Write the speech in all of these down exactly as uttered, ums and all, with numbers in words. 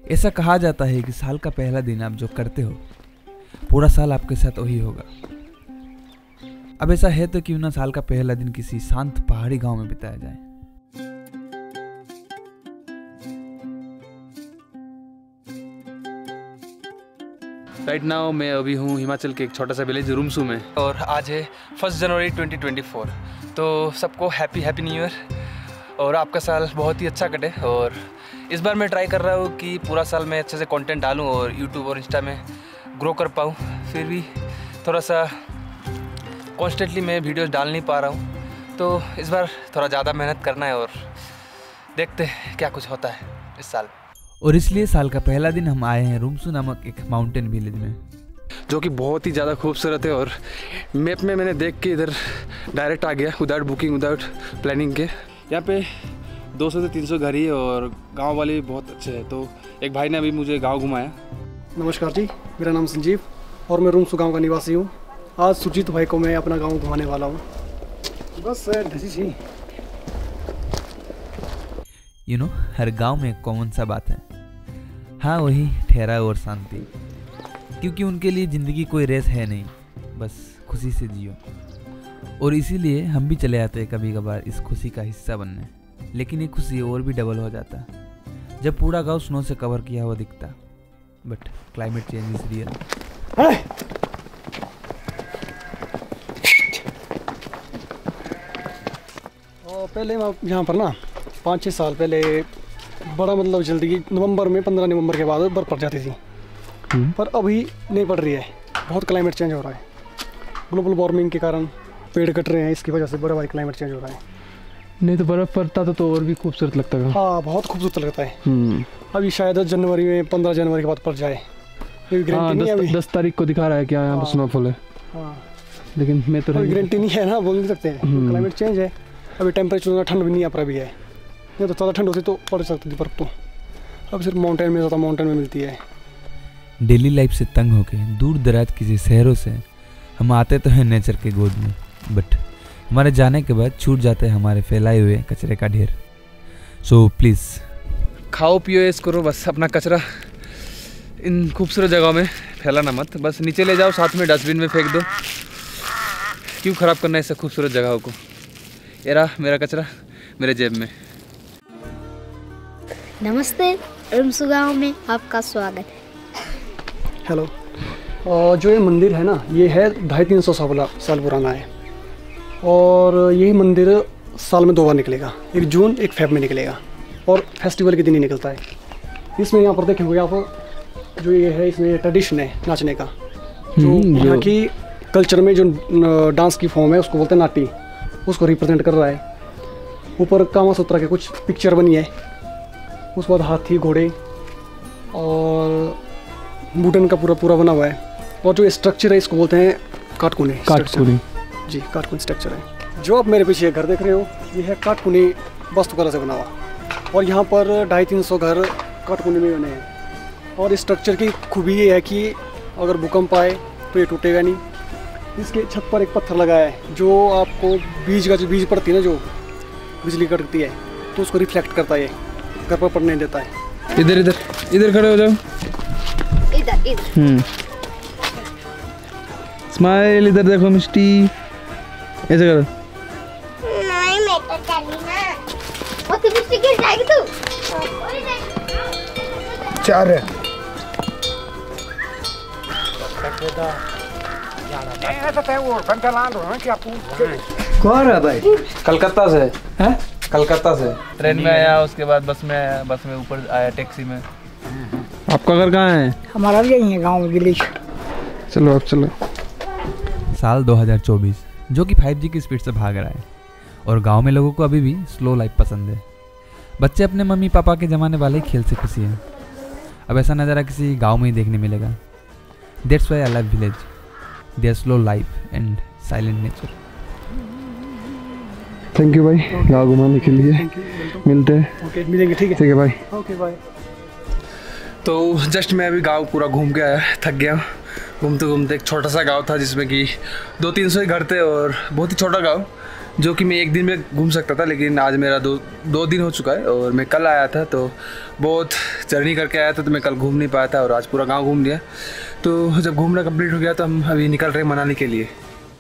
ऐसा कहा जाता है कि साल का पहला दिन आप जो करते हो पूरा साल आपके साथ वही होगा। अब ऐसा है तो क्यों ना साल का पहला दिन किसी शांत पहाड़ी गांव में बिताया जाए। राइट नाउ मैं अभी हूँ हिमाचल के एक छोटा सा विलेज रुमसू में और आज है first January twenty twenty four. तो सबको हैप्पी हैप्पी न्यू ईयर और आपका साल बहुत ही अच्छा कटे। और इस बार मैं ट्राई कर रहा हूँ कि पूरा साल मैं अच्छे से कंटेंट डालूँ और यूट्यूब और इंस्टा में ग्रो कर पाऊँ। फिर भी थोड़ा सा कॉन्स्टेंटली मैं वीडियोस डाल नहीं पा रहा हूँ, तो इस बार थोड़ा ज़्यादा मेहनत करना है और देखते हैं क्या कुछ होता है इस साल। और इसलिए साल का पहला दिन हम आए हैं रुमसू नामक एक माउंटेन विलेज में, जो कि बहुत ही ज़्यादा खूबसूरत है। और मैप में मैंने देख के इधर डायरेक्ट आ गया विदाउट बुकिंग विदाउट प्लानिंग के। यहाँ पे दो सौ से तीन सौ घर ही और गांव वाले भी बहुत अच्छे हैं। तो एक भाई ने अभी मुझे गांव घुमाया। नमस्कार जी, मेरा नाम संजीव और मैं रुमसू गांव का निवासी हूँ। आज सुजीत भाई को मैं अपना गांव घुमाने वाला हूँ। बस ढसी यू नो हर गांव में कॉमन सा बात है, हाँ वही ठहराव और शांति। क्योंकि उनके लिए ज़िंदगी कोई रेस है नहीं, बस खुशी से जियो। और इसीलिए हम भी चले आते हैं कभी कभार इस खुशी का हिस्सा बनने। लेकिन ये खुशी और भी डबल हो जाता जब पूरा गांव स्नो से कवर किया हुआ दिखता। But climate change is real. पहले यहाँ पर ना पाँच छः साल पहले बड़ा मतलब जल्दी नवंबर में पंद्रह नवंबर के बाद बर्फ़ पड़ जाती थी, पर अभी नहीं पड़ रही है। बहुत क्लाइमेट चेंज हो रहा है ग्लोबल वार्मिंग के कारण, पेड़ कट रहे हैं, इसकी वजह से बड़ा भारी क्लाइमेट चेंज हो रहा है। नहीं तो बर्फ़ पड़ता था तो और भी खूबसूरत लगता है। हाँ बहुत खूबसूरत लगता है। अभी शायद जनवरी में पंद्रह जनवरी के बाद पड़ जाए। हाँ, दस, अभी दस तारीख को दिखा रहा है कि यहाँ पर स्नोफॉल है। हाँ लेकिन मैं तो गारंटी नहीं है ना, बोल नहीं सकते हैं। क्लाइमेट चेंज है, अभी टेम्परेचर ठंड भी नहीं आ रहा भी है। नहीं तो ज़्यादा ठंड होती तो पड़ सकती थी बर्फ़। तो अब सिर्फ माउंटेन में ज़्यादा माउंटेन में मिलती है। डेली लाइफ से तंग होके दूर दराज किसी शहरों से हम आते तो हैं नेचर के गोद में, बट हमारे जाने के बाद छूट जाते हैं हमारे फैलाए हुए कचरे का ढेर। सो प्लीज़ खाओ पियो ऐश करो, बस अपना कचरा इन खूबसूरत जगहों में फैलाना मत। बस नीचे ले जाओ, साथ में डस्टबिन में फेंक दो। क्यों ख़राब करना है ऐसे खूबसूरत जगहों को। ये रहा मेरा कचरा मेरे जेब में। नमस्ते, रुमसू गांव में आपका स्वागत है। हेलो। और जो ये मंदिर है ना, ये है ढाई तीन सौ साल पुराना है। और यही मंदिर साल में दो बार निकलेगा, एक जून एक फेब में निकलेगा और फेस्टिवल के दिन ही निकलता है। इसमें यहाँ पर देखेंगे आप, जो ये है इसमें ट्रेडिशन है नाचने का। जो यहाँ की कल्चर में जो डांस की फॉर्म है उसको बोलते हैं नाटी, उसको रिप्रेजेंट कर रहा है। ऊपर कामा सूत्रा के कुछ पिक्चर बनी है, उसके बाद हाथी घोड़े और वुडन का पूरा पूरा बना हुआ है। और जो स्ट्रक्चर है इसको बोलते हैं काटकुनी। काटकुनी जी, काटकुनी स्ट्रक्चर है। जो आप मेरे पीछे घर देख रहे हो, ये है काटकुनी वास्तुकला से बना हुआ। और यहाँ पर ढाई तीन सौ घर काटकुनी में बने हैं। और इस स्ट्रक्चर की खूबी ये है कि अगर भूकंप आए तो ये टूटेगा नहीं। इसके छत पर एक पत्थर लगाया है, जो आपको बीज का जो बीज पड़ती है ना, जो बिजली कड़कती है तो उसको रिफ्लेक्ट करता है, घर पर पड़ने देता है। इधर इधर इधर खड़े हो जाओ। इधर इधर हम्म स्माइल, इधर देखो मिस्टी, ऐसे करो। नहीं मैं तो चली ना, वो तो मिस्टी गिर जाएगी तू। चार है। कौन है भाई? कलकत्ता से है। कलकत्ता से ट्रेन में आया, उसके बाद बस में आया, बस में ऊपर आया टैक्सी में। आपका घर कहाँ है? हमारा भी यही है, गाँव विलेज। चलो अब चलो। साल दो हज़ार चौबीस जो कि फाइव जी की स्पीड से भाग रहा है और गांव में लोगों को अभी भी स्लो लाइफ पसंद है। बच्चे अपने मम्मी पापा के ज़माने वाले खेल से खुशी हैं। अब ऐसा नज़ारा किसी गांव में ही देखने मिलेगा। That's why I love village, their slow life and silent nature. Thank you भाई गाँव घुमाने के लिए। मिलते हैं। ओके मिलेंगे, ठीक है। ठीक है भाई। Okay bye. तो जस्ट मैं अभी गांव पूरा घूम के आया, थक गया। घूमते घूमते एक छोटा सा गांव था जिसमें कि दो तीन सौ ही घर थे और बहुत ही छोटा गांव। जो कि मैं एक दिन में घूम सकता था, लेकिन आज मेरा दो दो दिन हो चुका है और मैं कल आया था, तो बहुत जर्नी करके आया था, तो मैं कल घूम नहीं पाया था और आज पूरा गांव घूम लिया। तो जब घूमना कंप्लीट हो गया तो हम अभी निकल रहे हैं मनाली के लिए।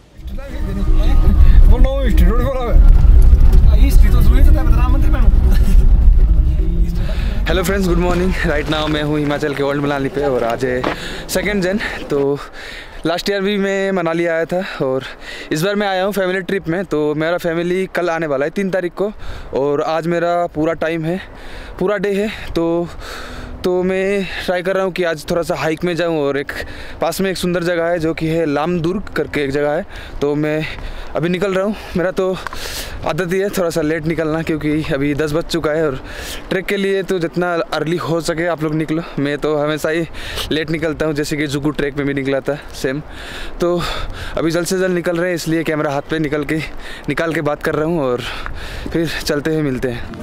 Hello friends, good morning. Right now मैं हूँ हिमाचल के ओल्ड मनाली पे और आज है सेकेंड जन। तो लास्ट ईयर भी मैं मनाली आया था और इस बार मैं आया हूँ फैमिली ट्रिप में। तो मेरा फैमिली कल आने वाला है तीन तारीख को और आज मेरा पूरा टाइम है, पूरा डे है। तो तो मैं ट्राई कर रहा हूँ कि आज थोड़ा सा हाइक में जाऊँ और एक पास में एक सुंदर जगह है जो कि है लामदुर्ग करके एक जगह है। तो मैं अभी निकल रहा हूँ। मेरा तो आदत ही है थोड़ा सा लेट निकलना, क्योंकि अभी दस बज चुका है और ट्रैक के लिए तो जितना अर्ली हो सके आप लोग निकलो। मैं तो हमेशा ही लेट निकलता हूँ, जैसे कि जुगू ट्रैक में भी निकला था सेम। तो अभी जल्द से जल्द निकल रहे हैं, इसलिए कैमरा हाथ पे निकल के निकाल के बात कर रहा हूँ और फिर चलते हुए मिलते हैं।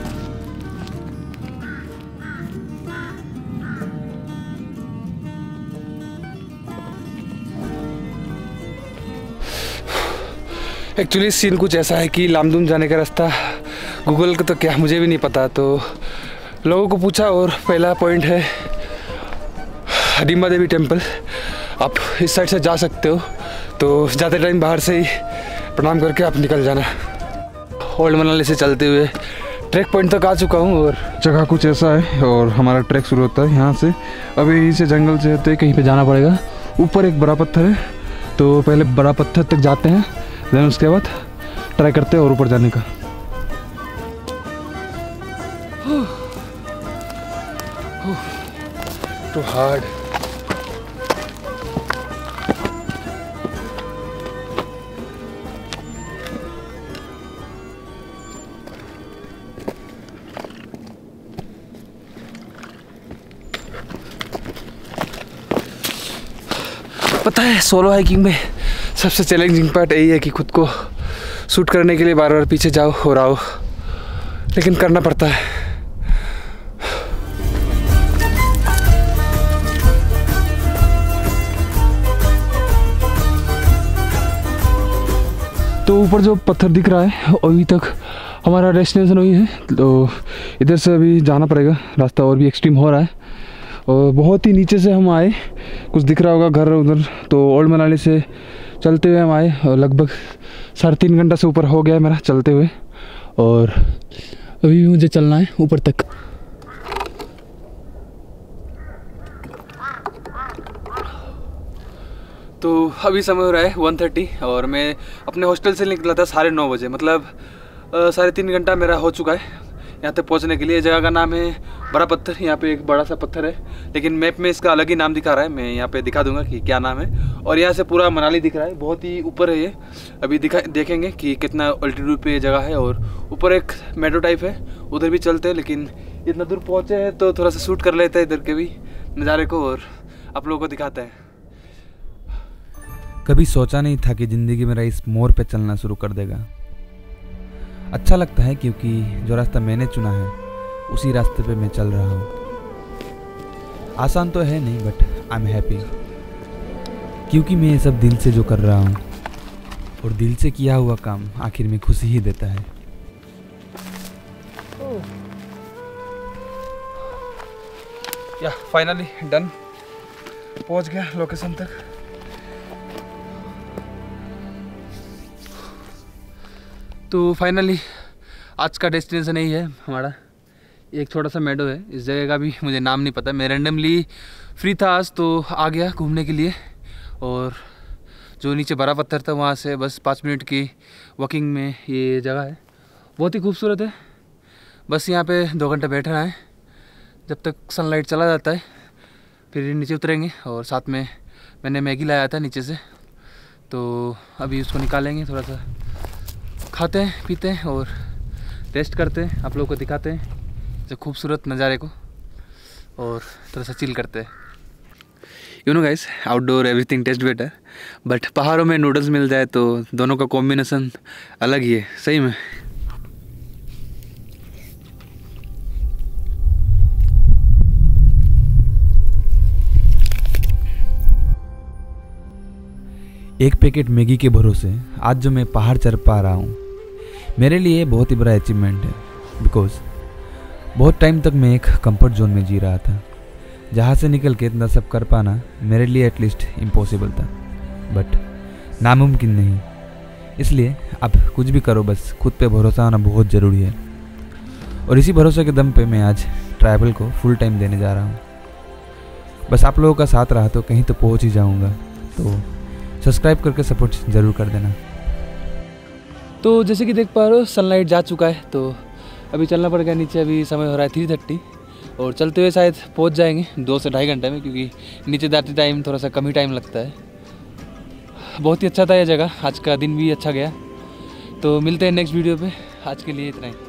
एक्चुअली सीन कुछ ऐसा है कि लामदुम जाने का रास्ता गूगल का तो क्या मुझे भी नहीं पता, तो लोगों को पूछा और पहला पॉइंट है डिम्बा देवी टेम्पल। आप इस साइड से जा सकते हो, तो जाते टाइम बाहर से ही प्रणाम करके आप निकल जाना। ओल्ड मनाली से चलते हुए ट्रैक पॉइंट तक आ चुका हूँ और जगह कुछ ऐसा है और हमारा ट्रैक शुरू होता है यहाँ से। अभी यहीं से जंगल से होते कहीं पे जाना पड़ेगा। ऊपर एक बड़ा पत्थर है, तो पहले बड़ा पत्थर तक जाते हैं, देन उसके बाद ट्राई करते हैं और ऊपर जाने का। Too hard. पता है सोलो हाइकिंग में सबसे चैलेंजिंग पार्ट यही है कि खुद को शूट करने के लिए बार बार पीछे जाओ और आओ, लेकिन करना पड़ता है। तो ऊपर जो पत्थर दिख रहा है अभी तक हमारा डेस्टिनेशन वही है, तो इधर से अभी जाना पड़ेगा। रास्ता और भी एक्सट्रीम हो रहा है और बहुत ही नीचे से हम आए, कुछ दिख रहा होगा घर उधर। तो ओल्ड मनाली से चलते हुए हम आए और लगभग साढ़े तीन घंटा से ऊपर हो गया मेरा चलते हुए और अभी भी मुझे चलना है ऊपर तक। तो अभी समय हो रहा है वन थर्टी और मैं अपने हॉस्टल से निकला था साढ़े नौ बजे, मतलब साढ़े तीन घंटा मेरा हो चुका है यहाँ तक पहुँचने के लिए। जगह का नाम है बड़ा पत्थर। यहाँ पे एक बड़ा सा पत्थर है, लेकिन मैप में इसका अलग ही नाम दिखा रहा है। मैं यहाँ पे दिखा दूंगा कि क्या नाम है। और यहाँ से पूरा मनाली दिख रहा है, बहुत ही ऊपर है ये। अभी दिखा देखेंगे कि कितना अल्टीट्यूड पे ये जगह है और ऊपर एक मेट्रो टाइप है, उधर भी चलते हैं। लेकिन इतना दूर पहुँचे हैं तो थोड़ा सा शूट कर लेते हैं इधर के भी नज़ारे को और आप लोगों को दिखाते हैं। कभी सोचा नहीं था कि ज़िंदगी मेरा इस मोड़ पे चलना शुरू कर देगा। अच्छा लगता है क्योंकि जो रास्ता मैंने चुना है उसी रास्ते पे मैं चल रहा हूँ। आसान तो है नहीं, बट आई एम हैप्पी क्योंकि मैं ये सब दिल से जो कर रहा हूँ और दिल से किया हुआ काम आखिर में खुशी ही देता है। या फाइनली डन, पहुँच गया लोकेशन तक। तो फाइनली आज का डेस्टिनेशन यही है हमारा। एक छोटा सा मेडो है, इस जगह का भी मुझे नाम नहीं पता। मैं रैंडमली फ्री था आज तो आ गया घूमने के लिए। और जो नीचे बड़ा पत्थर था वहाँ से बस पाँच मिनट की वॉकिंग में ये जगह है, बहुत ही खूबसूरत है। बस यहाँ पे दो घंटे बैठना है जब तक सनलाइट चला जाता है, फिर नीचे उतरेंगे। और साथ में मैंने मैगी लाया था नीचे से, तो अभी उसको निकालेंगे, थोड़ा सा खाते हैं पीते हैं और टेस्ट करते हैं, आप लोगों को दिखाते हैं जो खूबसूरत नज़ारे को और थोड़ा सा चिल करते हैं। You know guys, outdoor everything taste better, but पहाड़ों में नूडल्स मिल जाए तो दोनों का कॉम्बिनेशन अलग ही है सही में। एक पैकेट मैगी के भरोसे आज जो मैं पहाड़ चढ़ पा रहा हूँ, मेरे लिए बहुत ही बड़ा अचीवमेंट है, बिकॉज बहुत टाइम तक मैं एक कंफर्ट जोन में जी रहा था, जहाँ से निकल के इतना सब कर पाना मेरे लिए एटलीस्ट इम्पॉसिबल था, बट नामुमकिन नहीं। इसलिए अब कुछ भी करो, बस खुद पे भरोसा होना बहुत ज़रूरी है। और इसी भरोसे के दम पे मैं आज ट्रैवल को फुल टाइम देने जा रहा हूँ। बस आप लोगों का साथ रहा तो कहीं तो पहुँच ही जाऊँगा, तो सब्सक्राइब करके सपोर्ट ज़रूर कर देना। तो जैसे कि देख पा रहे हो सनलाइट जा चुका है, तो अभी चलना पड़ेगा नीचे। अभी समय हो रहा है थ्री थर्टी और चलते हुए शायद पहुंच जाएंगे दो से ढाई घंटे में, क्योंकि नीचे जाते टाइम थोड़ा सा कम ही टाइम लगता है। बहुत ही अच्छा था ये जगह, आज का दिन भी अच्छा गया। तो मिलते हैं नेक्स्ट वीडियो पे, आज के लिए इतना ही।